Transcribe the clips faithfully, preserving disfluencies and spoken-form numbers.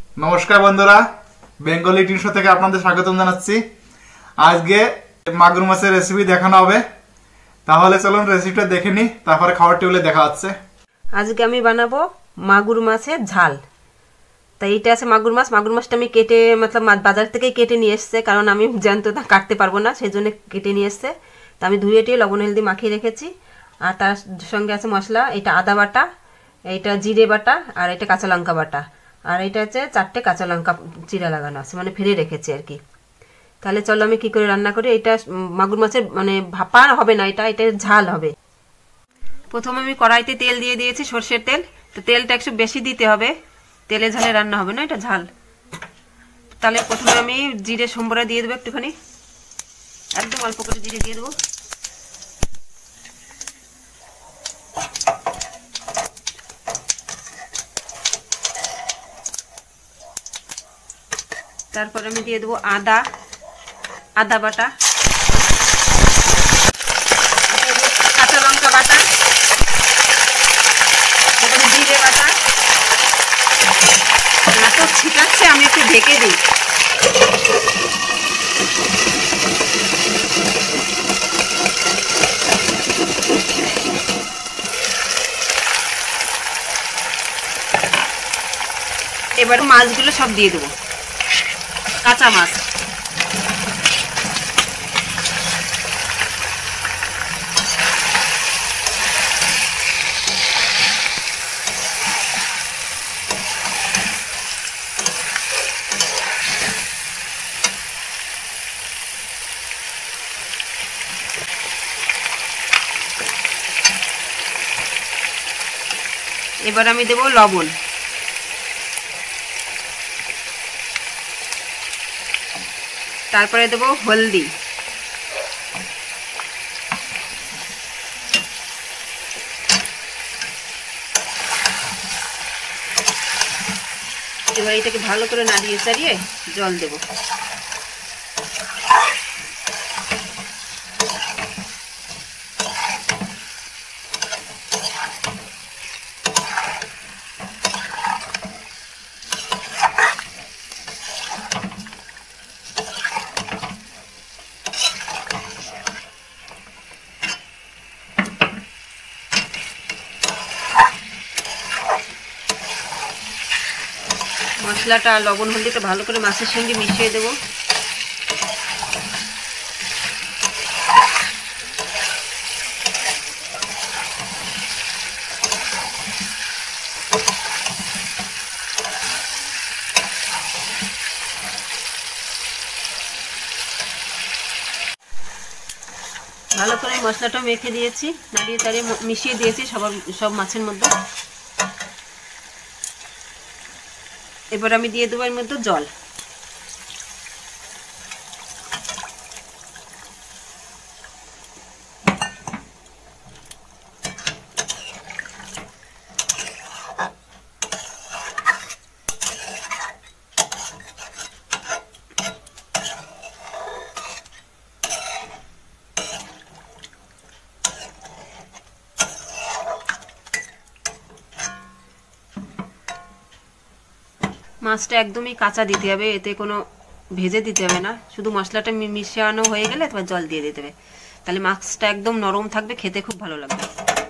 নমস্কার বন্ধুরা, Bengali dish থেকে আপনাদের স্বাগতম জানাচ্ছি। আজকে মাগুর মাছের রেসিপি দেখানো হবে। তাহলে চলুন রেসিপিটা দেখে নিই, তারপরে খাবার টেবিলে দেখা হচ্ছে। আজকে আমি বানাবো মাগুর মাছের ঝাল। তাই এটা আছে মাগুর মাছ। মাগুর মাছটা আমি কেটে মতলব বাজার থেকে কেটে নিয়ে এসছে, কারণ আমি জ্যান্ত তা কাটতে পারবো না, সেই জন্য কেটে নিয়ে এসছে। তা আমি ধুয়ে টিয়ে লবণ হলদি মাখিয়ে রেখেছি। আর তার সঙ্গে আছে মশলা, এটা আদা বাটা, এইটা জিরে বাটা, আর এটা কাঁচা লঙ্কা বাটা, আর এটা হচ্ছে চারটে কাঁচা লঙ্কা চিরা লাগানো আছে, মানে ফেলে রেখেছি আর কি। তাহলে চলো আমি কি করে রান্না করি। এটা মাগুর মাছের মানে ভাপা হবে না, এটা এটা ঝাল হবে। প্রথমে আমি কড়াইতে তেল দিয়ে দিয়েছি, সর্ষের তেল। তো তেলটা একটু বেশি দিতে হবে, তেলে ঝালে রান্না হবে না, এটা ঝাল। তাহলে প্রথমে আমি জিরে সম্বরা দিয়ে দেবো একটুখানি, একদম অল্প করে জিরে দিয়ে দেবো। তারপর আমি দিয়ে দেবো আদা আদা বাটা, কাঁচা লঙ্কা বাটা, জিরে বাটা। এত ছিটাচ্ছে, আমি একটু ঢেকে দিই। এবার মাছগুলো সব দিয়ে দেবো, কাঁচা মাছ। এবার আমি দেবো লবণ, তারপরে দেবো হলদি, এবার এটাকে ভালো করে নাড়িয়ে চাড়িয়ে জল দেবো। মশলাটা লবণ হলদিটা ভালো করে মাছের সঙ্গে মিশিয়ে দেব। ভালো করে মশলাটা মেখে দিয়েছি, নাড়িয়ে তাড়িয়ে মিশিয়ে দিয়েছি সবার সব মাছের মধ্যে। এবার আমি দিয়ে দেবো এর মধ্যে জল। মাছটা একদমই কাঁচা দিতে হবে, এতে কোনো ভেজে দিতে হবে না, শুধু মশলাটা মিশানো হয়ে গেলে তোমার জল দিয়ে দিতে হবে। তাহলে মাছটা একদম নরম থাকবে, খেতে খুব ভালো লাগবে।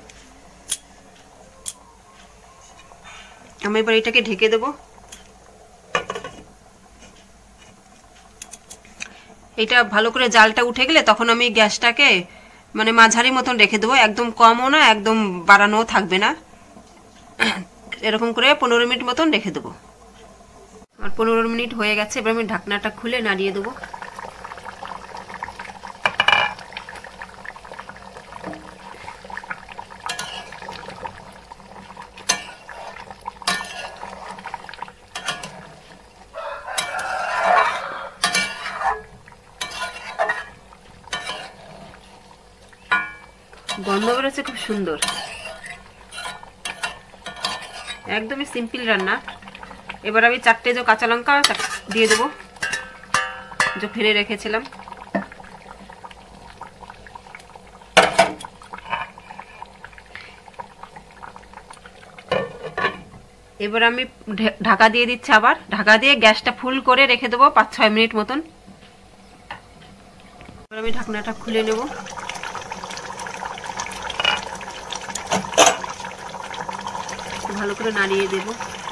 আমি এবার এটাকে ঢেকে দেব। এটা ভালো করে জালটা উঠে গেলে তখন আমি গ্যাসটাকে মানে মাঝারি মতন রেখে দেবো, একদম কমও না একদম বাড়ানোও থাকবে না, এরকম করে পনেরো মিনিট মতন রেখে দেবো। আর পনেরো মিনিট হয়ে গেছে, এবার আমি ঢাকনাটা খুলে নাড়িয়ে দেবো। গন্ধ বেরোচ্ছে খুব সুন্দর, একদমই সিম্পল রান্না। এবার আমি চারটে যে কাঁচা লঙ্কা দিয়ে দেবো, যে ফেলে রেখেছিলাম। এবার আমি ঢাকা দিয়ে দিচ্ছি, আবার ঢাকা দিয়ে গ্যাসটা ফুল করে রেখে দেবো পাঁচ ছয় মিনিট মতন। এবার আমি ঢাকনাটা খুলে নেব। ভালো করে নাড়িয়ে দেব।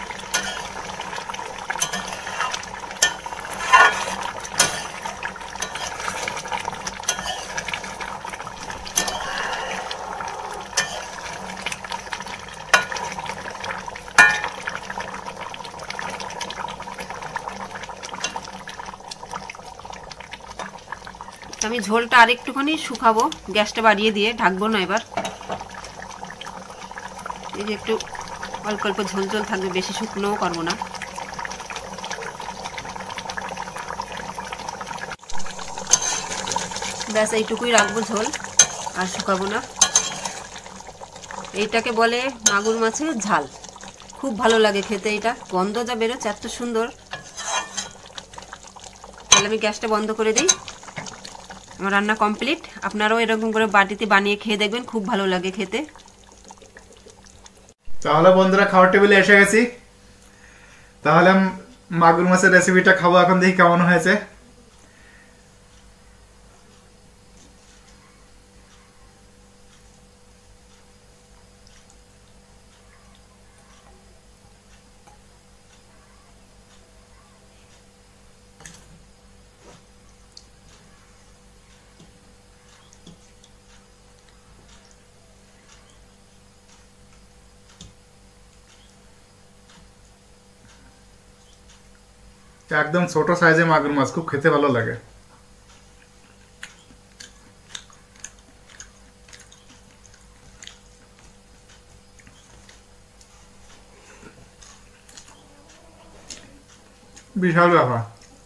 আমি ঝোলটা আরেকটুখানি শুকাবো, গ্যাসটা বাড়িয়ে দিয়ে ঢাকবো না। এবার এই যে একটু অল্প অল্প ঝোল ঝোল থাকবে, বেশি শুকনোও করবো না। ব্যাস এইটুকুই রাখবো ঝোল, আর শুকাবো না। এইটাকে বলে মাগুর মাছের ঝাল। খুব ভালো লাগে খেতে, এটা গন্ধ যা বেরোচ্ছে এত সুন্দর। তাহলে আমি গ্যাসটা বন্ধ করে দিই। আমার রান্না কমপ্লিট। আপনারাও এরকম করে বাটিতে বানিয়ে খেয়ে দেখবেন, খুব ভালো লাগে খেতে। তাহলে বন্ধুরা খাওয়ার টেবিলে এসে গেছি। তাহলে মাগুর মাছের রেসিপিটা খাবো, এখন দেখি কেমন হয়েছে। একদম ছোট সাইজে মাগুর মাছ, খুব খেতে ভালো লাগে। বিশাল ব্যাপার।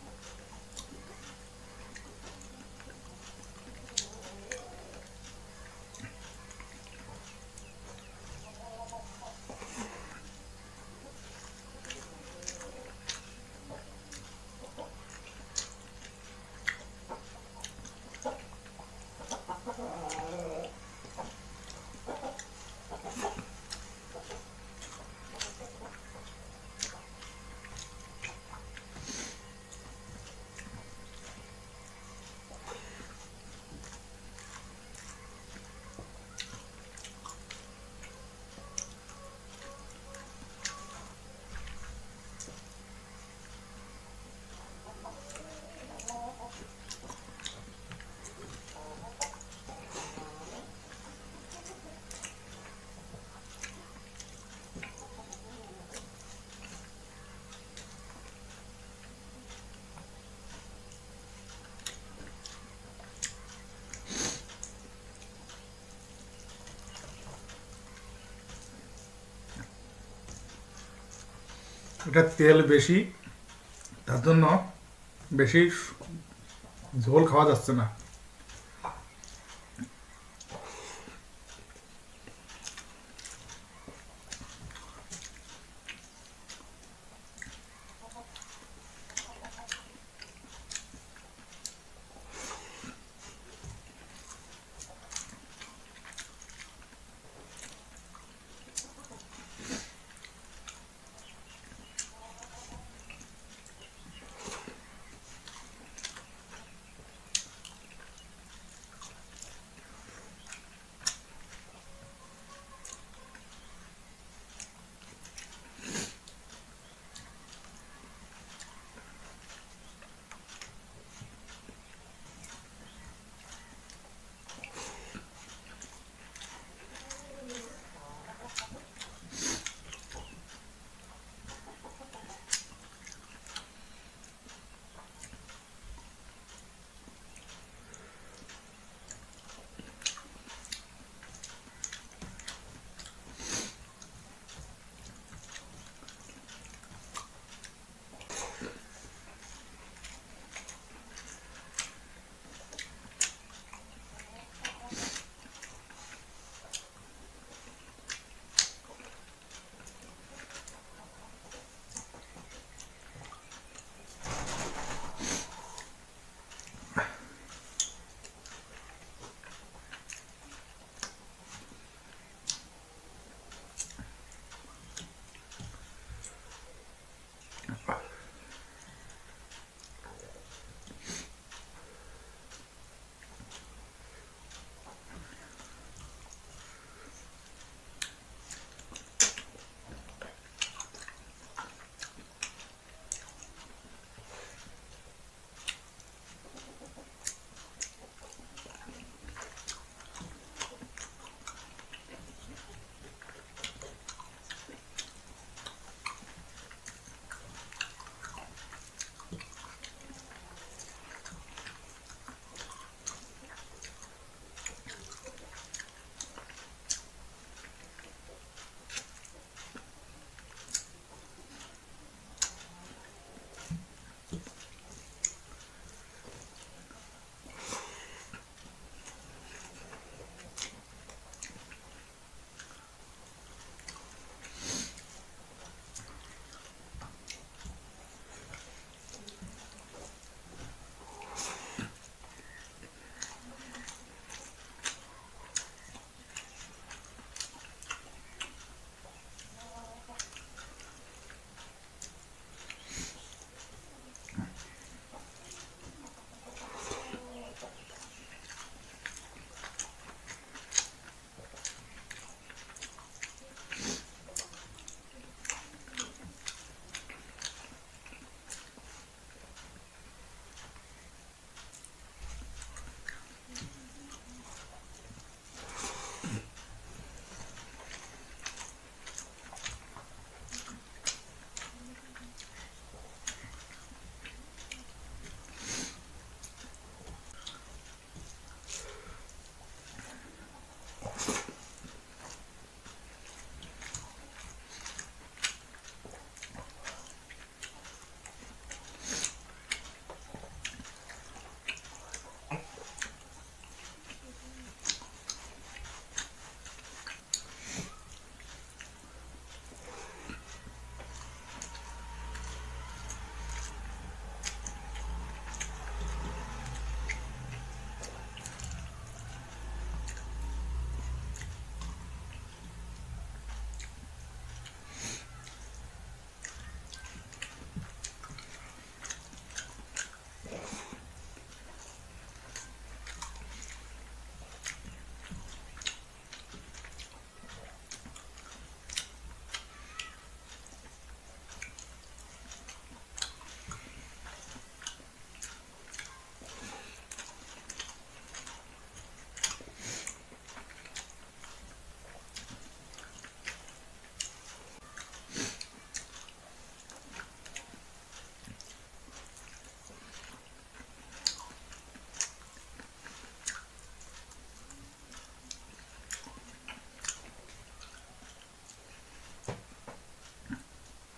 এটা তেল বেশি, তার জন্য বেশি ঝোল খাওয়া যাচ্ছে না।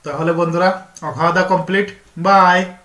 তাহলে বন্ধুরা খাওয়া দাওয়া কমপ্লিট, বাই।